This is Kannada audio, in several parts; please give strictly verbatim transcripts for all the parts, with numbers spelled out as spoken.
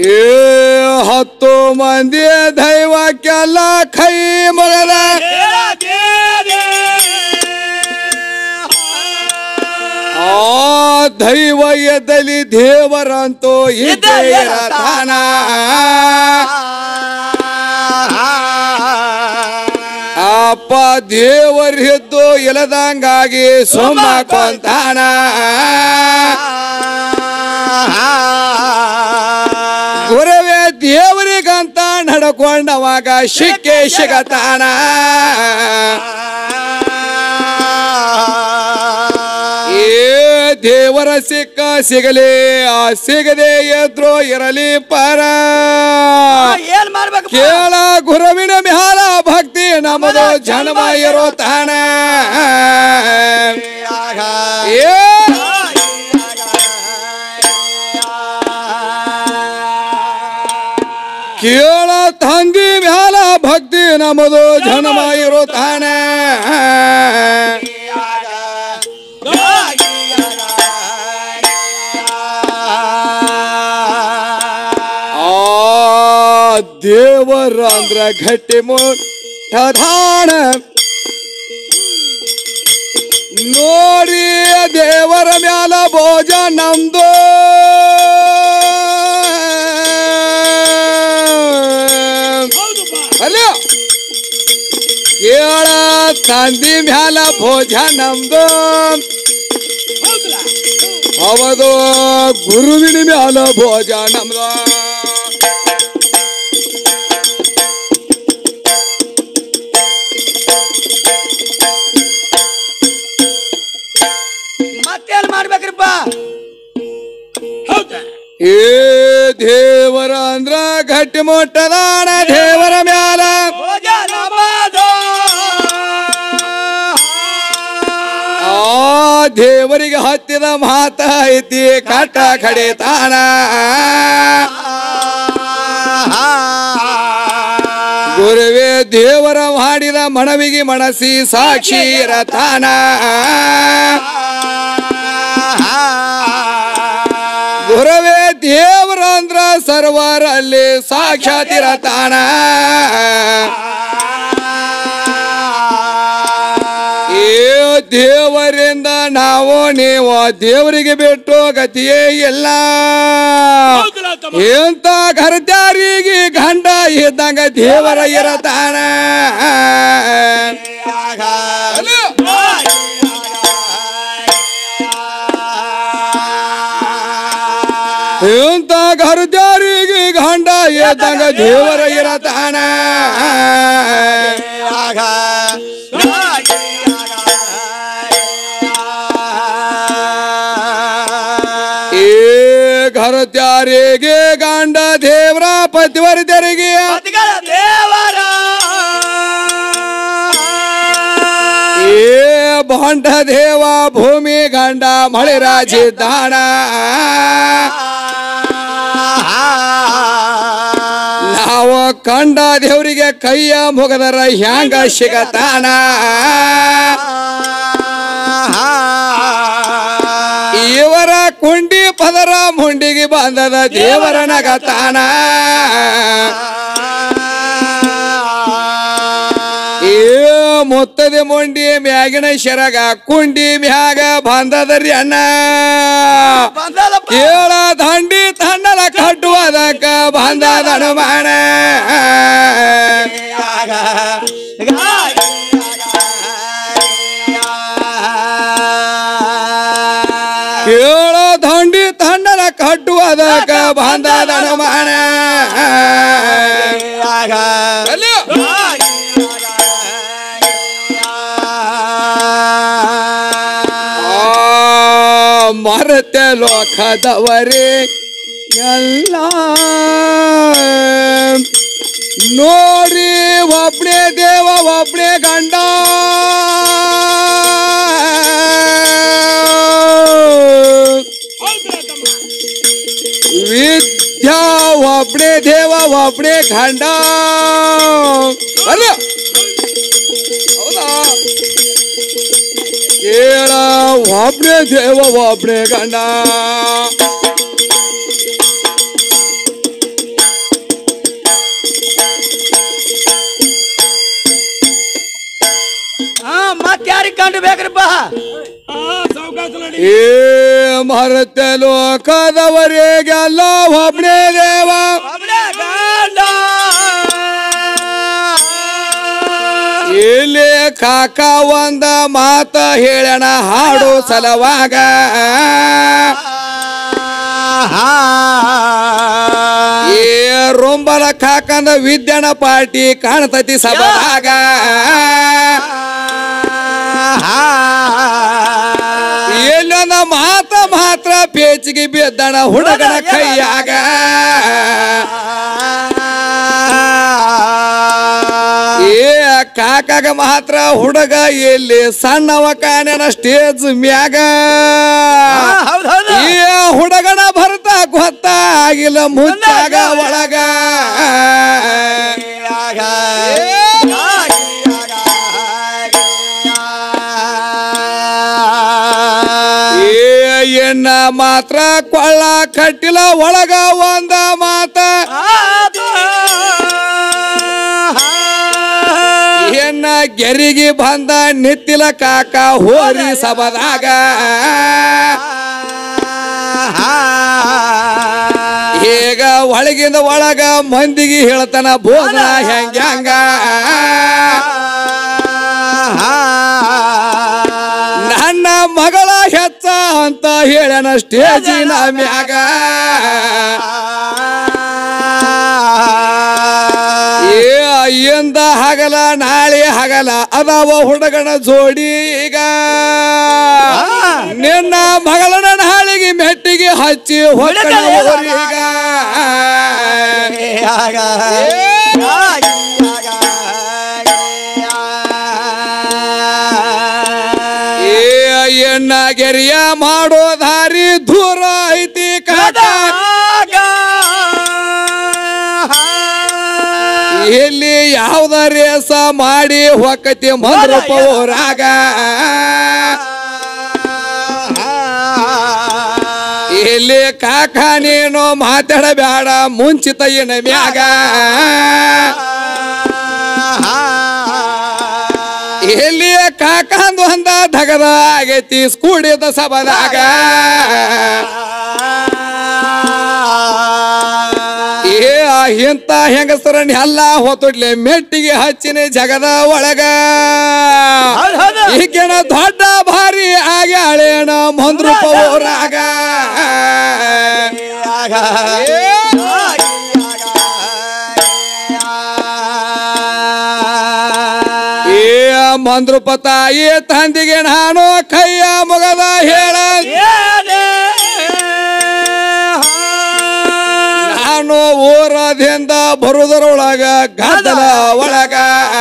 ಏ ಹತ್ತು ಮಂದಿ ದೈವಕ್ಕೆಲ್ಲ ಕೈ ಮುಗದ ಆ ದೈವ ಎದ್ದಲಿ ದೇವರಂತೂ ಇದ್ದೇ ಇರತಾನ. ಅಪ್ಪ ದೇವರಿದ್ದು ಇಲ್ಲದಂಗಾಗಿ ಸುಮ್ಮ ಕೊಂತಾನ. ಗುರುವೇ ದೇವರಿಗಂತ ನಡ್ಕೊಂಡವಾಗ ಶಿಕ್ಕೆ ಸಿಗತಾನ. ಏ ದೇವರ ಸಿಕ್ಕ ಸಿಗಲಿ ಆ ಸಿಗದೆ ಎದ್ರು ಇರಲಿ ಪರ. ಕೇಳ ಗುರುವಿನ ಮ್ಯಾಲ ಭಕ್ತಿ ನಮ್ಮದು ಜನ್ಮ ಇರೋ ತಾನ. ಏ ಕೇಳ ತಂದಿ ಮ್ಯಾಲ ಭಕ್ತಿ ನಮ್ಮದು ಜನ್ಮ ಇರೋ ತಾನ. ದೇವರ ಅಂದ್ರ ಗಟ್ಟಿ ಮುಠಾಣ ನೋಡಿ ದೇವರ ಮ್ಯಾಲ ಭೋಜ ನಮ್ದು. ಅಲ್ಲ ಕೇಳ ತಂದಿ ಮ್ಯಾಲ ಭೋಜ ನಮ್ದು. ಹೌದು ಗುರುವಿನ ಮ್ಯಾಲ ಭೋಜ ನಮ್ದು. ಮತ್ತೇನ್ ಮಾಡ್ಬೇಕ್ರಿಪ್ಪ? ಏ ದೇವರ ಅಂದ್ರ ಗಟ್ಟಿ ಮುಟ್ಟದಾಣ ದೇವರ ಮ್ಯಾಲ ಆ ದೇವರಿಗೆ ಹತ್ತಿದ ಮಾತ ಐತಿ ಕಟ್ಟ ಕಡಿತಾನ. ಗುರುವೇ ದೇವರ ಮಾಡಿದ ಮನವಿಗೆ ಮನಸಿ ಸಾಕ್ಷಿ ಇರತಾನ. ಗುರುವೇ ದೇವರ ಅಂದ್ರ ಸರ್ವರಲ್ಲಿ ಸಾಕ್ಷಾತ್ ಇರತಾನ. ಏ ದೇವರಿಂದ ನಾವು ನೀವು ದೇವರಿಗೆ ಬಿಟ್ಟು ಗತಿಯೇ ಇಲ್ಲ. ಎಂತ ಘರದಾರಿಗೆ ಗಂಡ ಇದ್ದಂಗ ದೇವರ ಇರತಾನ. ಎಂತ ಘರದಾರಿಗೆ ಗಂಡ ಇದ್ದಂಗ ದೇವರ ಇರತಾನ. ಏ ಘರತ್ಯಾರಿಗೆ ಗಂಡ ದೇವರ ಪತಿವರ್ಧರಿಗೆ ದೇವರ ಏ ಬಂಡ ದೇವ ಭೂಮಿ ಗಂಡ ಮಳೆ ರಾಜಿದ್ದಾನ. ನಾವು ಕಂಡ ದೇವರಿಗೆ ಕೈಯ ಮುಗದರ ಹ್ಯಾಂಗ ಸಿಗತಾನ. ಇವರ ಕುಂಡಿ ಪದರ ಮುಂಡಿಗೆ ಬಂದದ ದೇವರ ನಗತಾನ. ಏ ಮುತ್ತದ ಮುಂಡಿ ಮ್ಯಾಗಿನ ಶರಗ ಕುಂಡಿ ಮ್ಯಾಗ ಬಂದದರಿ ಅಣ್ಣ. ಕೇಳ ದಂಡಿ ತಣ್ಣಲ ಕಟ್ಟುವುದಕ್ಕ ಬಂದದ ಹನುಮಾನ. ಕೇಳ ದಂಡಿ ತಣ್ಣಲ ಕಟ್ಟುವುದಕ್ಕ ಬಂದದ ಹನುಮಾನ. ಮರತೆ ಲೋಕದವರೇ ಎಲ್ಲ ನೋಡಿ ಒಬ್ನೇ ದೇವ ಒಬ್ನೇ ಗಂಡ. ವಿದ್ಯಾ ಒಬ್ನೇ ದೇವ ಒಬ್ನೇ ಗಂಡ. ಅಲ್ಲ ಹೌದಾ? ಕೇಳ ಒಬ್ನೇ ದೇವ ಒಬ್ನೇ ಗಂಡ. ನಡಿಬೇಕ್ರಿಪ್ಪ ಏ ಮರತ ಲೋಕದವರಿಗೆಲ್ಲ ಒಬ್ಬನೇ ದೇವ ಇಲ್ಲಿ ಕಾಕ ಒಂದ ಮಾತ ಹೇಳಣ ಹಾಡು ಸಲವಾಗ ಏ ರೊಂಬಲ ಕಾಕಂದ ವಿದ್ಯಾನ ಪಾರ್ಟಿ ಕಾಣ್ತತಿ ಸಭಾಗ ಎಲ್ಲೊಂದ ಮಾತ ಮಾತ್ರ ಪೇಚಿಗೆ ಬಿದ್ದಣ ಹುಡುಗನ ಕೈಯಾಗ ಏ ಕಾಕಾಗ ಮಾತ್ರ ಹುಡುಗ ಎಲ್ಲಿ ಸಣ್ಣವ ಕಾಣನ ಸ್ಟೇಜ್ ಮ್ಯಾಗ ಏ ಹುಡುಗನ ಭರ್ತ ಗೊತ್ತ ಆಗಿಲ್ಲ ಮುಚ್ಚಾಗ ಒಳಗ ಎನ್ನ ಮಾತ್ರ ಕೊಳ್ಳ ಕಟ್ಟಿಲ ಒಳಗ ಒಂದ ಮಾತ ಎನ್ನ ಗೆರಿಗೆ ಬಂದ ನಿತ್ತಿಲ ಕಾಕ ಹೋರಿ ಸಬದಾಗ ಈಗ ಒಳಗಿಂದ ಒಳಗ ಮಂದಿಗೆ ಹೇಳ್ತಾನ ಬೋಧನ ಹೆಂಗ ನನ್ನ ಮಗಳ ಹೆಚ್ಚ ಅಂತ ಹೇಳನ ಸ್ಟೇಜಿನ ಮ್ಯಾಗ ಏ ಎಂದ ಹಗಲ ನಾಳೆ ಹಗಲ ಅದಾವ ಹುಡುಗನ ಜೋಡಿ ಈಗ ನಿನ್ನ ಮಗಳನ ನಾಳಿಗೆ ಮೆಟ್ಟಿಗೆ ಹಚ್ಚಿ ಹೊಕ್ಕನ ಊರೀಗ ಎನ್ನ ಗೆರಿಯ ಮಾಡೋ ದಾರಿ ದೂರ ಐತಿ ಕಾಕ ಇಲ್ಲಿ ಯಾವ್ದ ರೇಸ ಮಾಡಿ ಹೊಕ್ಕತಿ ಮಂದ್ರಪ್ಪ ಊರಾಗ ಇಲ್ಲಿ ಕಾಕ ನೀನು ಮಾತಾಡಬೇಡ ಮುಂಚಿತ ಏನ ಮ್ಯಾಗ ಇಲ್ಲಿ ಕಾಕಂದು ಅಂದ ಧಗದ ಆಗೈತಿ ಸ್ಕೂಡಿದ ಸಬದಾಗ ಏ ಇಂತ ಹೆಂಗಸರನ್ನ ಎಲ್ಲ ಹೊತ್ತೊಡ್ಲೆ ಮೆಟ್ಟಿಗೆ ಹಚ್ಚಿನ ಜಗದ ಒಳಗ ಈಗೇನ ದೊಡ್ಡ ಭಾರಿ ಆಗ್ಯಾಳೇನ ಮಂದ್ರೂಪ ಊರಾಗ ಮಂದ್ರೂಪ ತಾಯಿ ತಂದಿಗೆ ನಾನು ಕೈಯ ಮುಗದ ಹೇಳ ನಾನು ಊರದಿಂದ ಬರುವುದರೊಳಗ ಗದ್ದಲ ಒಳಗ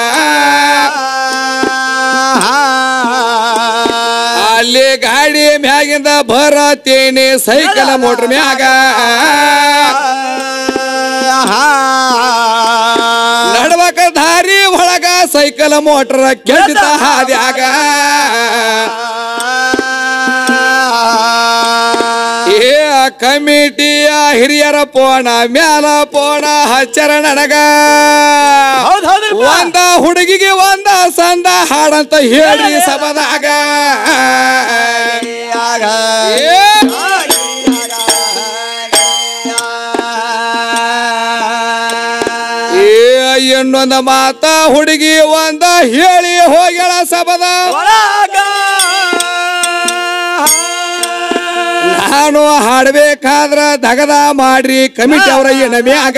ಅಲ್ಲಿ ಗಾಡಿ ಮ್ಯಾಗಿಂದ ಬರತೇನೆ ಸೈಕಲ್ ಮೋಟ್ರ್ ಮ್ಯಾಗ ನಡ್ವಕ ದಾರಿ ಒಳಗ ಸೈಕಲ್ ಮೋಟ್ರ ಕೆಟ್ಟಿತ ಹಾದ್ಯಾಗ ಏ ಕಮಿಟಿಯ ಹಿರಿಯರ ಪೋಣ ಮ್ಯಾಲ ಪೋಣ ಹಚ್ಚರ ನನಗ ಒಂದ ಹುಡುಗಿಗೆ ಒಂದ ಸಂದ ಹಾಡಂತ ಹೇಳಿ ಸಬದಾಗ ಇನ್ನೊಂದ ಮಾತ ಹುಡುಗಿ ಒಂದ ಹೇಳಿ ಹೋಗ್ಯಾಳ ಸಬದ ನಾನು ಹಾಡ್ಬೇಕಾದ್ರ ದಗದ ಮಾಡ್ರಿ ಕಮಿಟಿ ಅವರ ಏನ ಮ್ಯಾಗ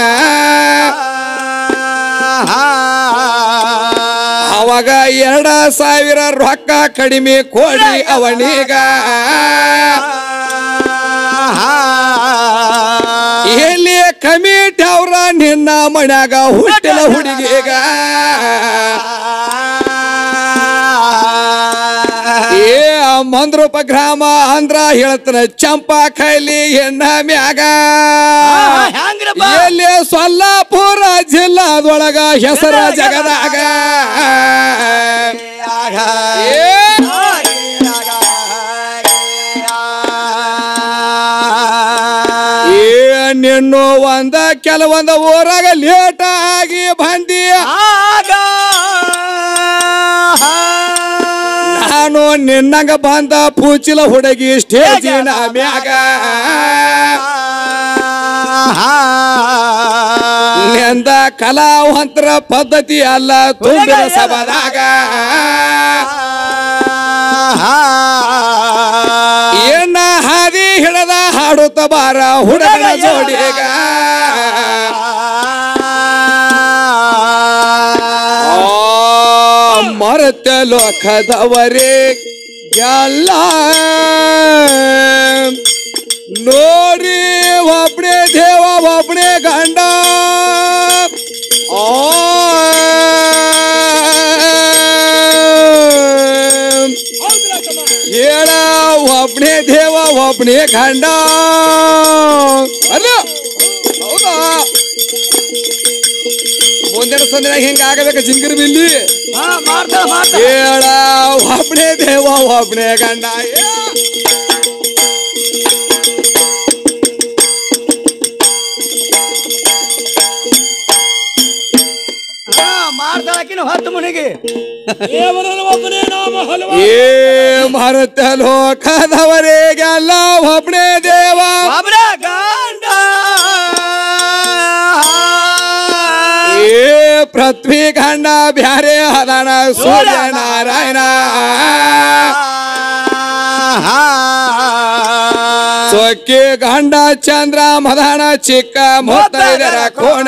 ಅವಾಗ ಎರಡ ಸಾವಿರ ರೊಕ್ಕ ಕಡಿಮೆ ಕೊಡಿ ಅವನೀಗ ಎಲ್ಲಿ ಕಮಿಟಿ ಅವ್ರ ನಿನ್ನ ಮನ್ಯಾಗ ಹುಟ್ಟಿಲ ಹುಡುಗಿಗ ಏ ಮಂದ್ರೂಪ ಗ್ರಾಮ ಅಂದ್ರ ಹೇಳ್ತಾನ ಚಂಪಾ ಕೈಲಿ ಎನ್ನ ಮ್ಯಾಗ ಎಲ್ಲಿ ಸೊಲ್ಲಾಪುರ ಜಿಲ್ಲಾದೊಳಗ ಹೆಸರ ಜಗದಾಗ ನಿನ್ನು ಒಂದ ಕೆಲವೊಂದ ಊರಾಗ ಲೇಟ ಆಗಿ ಬಂದಿ ನಿನ್ನಂಗ ಬಂದ ಪೂಚಿಲ ಹುಡುಗಿ ಸ್ಟೇಜಿನ ಮ್ಯಾಗ ಎಂದ ಕಲಾವಂತರ ಪದ್ಧತಿ ಅಲ್ಲ ತುಂಬಿದ ಸಭದಾಗ ಏನ ಹಾದಿ ಹಿಡದ ಹಾಡುತ್ತ ಬಾರ ಹುಡುಗನ ಜೋಡಿಗ ಮರತ ಲೋಕದವರೇ ಎಲ್ಲ ನೋಡಿ ಒಬ್ಬನೇ ದೇವ ಒಬ್ಬನೇ ಗಂಡ ಹೇಳ ಒಬ್ಬನೇ ದೇವ ಒಬ್ಬನೇ ಗಂಡ ಅಲ್ಲ ಹೌದಾ ಮುಂದಿನ ಸಂದಿನ ಹಿಂಗ ಆಗಬೇಕು ಜಿಂಗಿರ್ ಬಿಲ್ಲಿ ಹೇಳ ಒಬ್ಬನೇ ದೇವ ಒಬ್ಬನೇ ಗಂಡ ಮಾಡ್ತಾಕಿನ ಹತ್ತು ಮನೆಗೆ ಏ ಮರತ ಲೋಕದವರೆಗೆಲ್ಲ ಒಬ್ಬನೇ ದೇವ ಒಬ್ಬನೇ ಗಂಡ ಏ ಪೃಥ್ವಿ ಗಂಡ ಬ್ಯಾರೆ ಹದಾನ ಸೂರ್ಯ ನಾರಾಯಣ ಸೊಕ್ಕಿ ಗಂಡ ಚಂದ್ರ ಮದಾನ ಚಿಕ್ಕ ಮುತ್ತೈದರ ಕೋಣ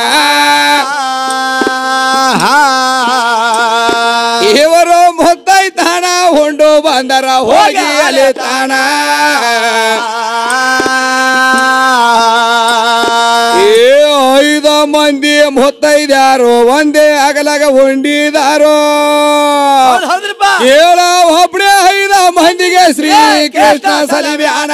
ಇವರು ಮುತ್ತೈತಾನ ಹೊಂಡು ಬಂದರ ಹೋಗಿ ಅಲ್ಲಿ ತಾಣ ಐದು ಮಂದಿ ಮುತ್ತೈದ್ಯಾರು ಒಂದೇ ಅಗಲಗ ಉಂಡಿದಾರೋ ಕೇಳ ಒಬ್ಬನೇ ಐದ ಮಂದಿಗೆ ಶ್ರೀ ಕೃಷ್ಣ ಸಲಿಬ್ಯಾನ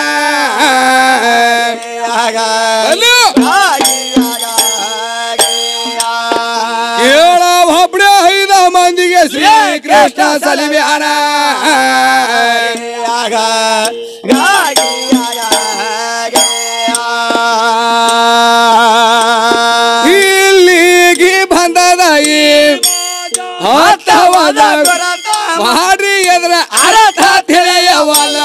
ಕೇಳ ಒಬ್ಬನೇ ಐದ ಮಂದಿಗೆ ಶ್ರೀ ಕೃಷ್ಣ ಸಲಿಬ್ಯಾನ ಇಲ್ಲಿಗೆ ಬಂದದಾಯಿ ಹತ್ತವಾದ ಮಾಡಿ ಎದ್ರ ಅರ್ಥ ತಿಳಿಯವಲ್ಲ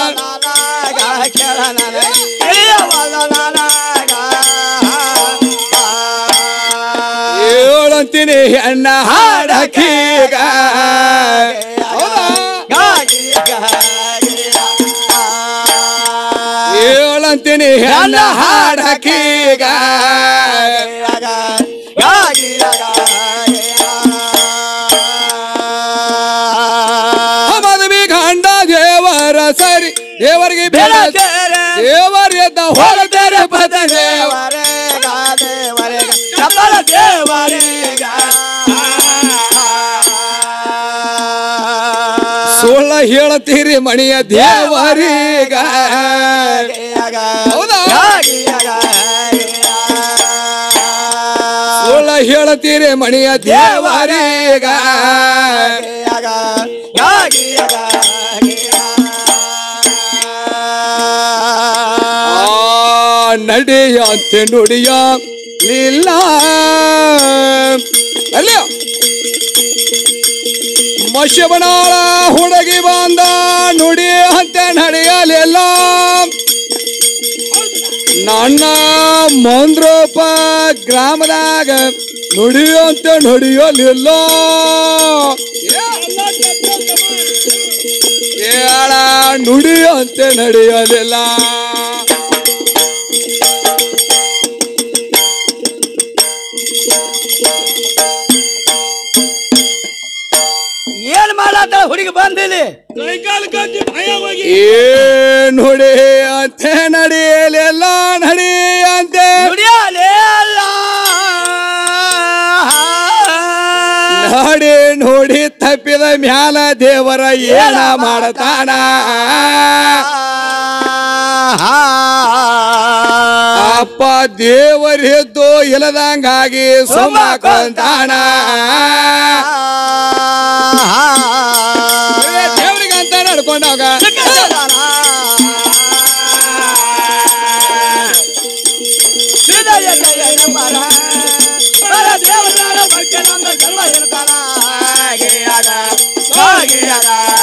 ಏಳಂತೀನಿ ಹೆಣ್ಣ ಹಾಡಕೀಗ ಏಳಂತೀನಿ ಹೆಣ್ಣ ಹಾಡಕೀಗ ಮದುವೆ ಗಂಡ ದೇವರ ಸರಿ ದೇವರಿಗೆ ಬೇಡ ದೇವರ ಎದ್ದ ಹೊರದರೆ ಪದ ದೇವರೇ ಸುಳ್ಳ ಹೇಳತೀರಿ ಮಣಿಯ ದೇವರೀಗ ಹೌದಾ ಸುಳ್ಳ ಹೇಳತೀರಿ ಮಣಿಯ ದೇವರೀಗ ನಡಿಯಂತೆ ನುಡಿಯ ಇಲ್ಲ ಅಲ್ಲ ಮಶಬನಾಳ ಹುಡುಗಿ ಬಂದ ನುಡಿ ಅಂತ ನಡೆಯಲಿಲ್ಲ ನನ್ನ ಮಂದ್ರೋಪ ಗ್ರಾಮದಾಗ ನುಡಿಯಂತ ನುಡಿಯಲಿಲ್ಲ ಏಳ ನುಡಿಯಂತೆ ನಡೆಯಲಿಲ್ಲ ಏನ್ ಮಾಡತ್ತ ಹುಡುಗಿ ಬಂದಿಲ್ಲಿ ಏನ್ ನೋಡಿ ಅಂತೆ ನಡೆಯಲಿಲ್ಲ ನಡಿ ಅಂತೆ ನಡಿ ನೋಡಿ ತಪ್ಪಿದ ಮ್ಯಾಲ ದೇವರ ಏನ ಮಾಡತಾನ ಅಪ್ಪ ದೇವರಿದ್ದು ಇಲ್ಲದಂಗಾಗಿ ಸುಮ್ಮಕೊಂತಾನ ದೇವರಿಗೆ ಅಂತ ನಡ್ಕೊಂಡಾಗ ದೇವರ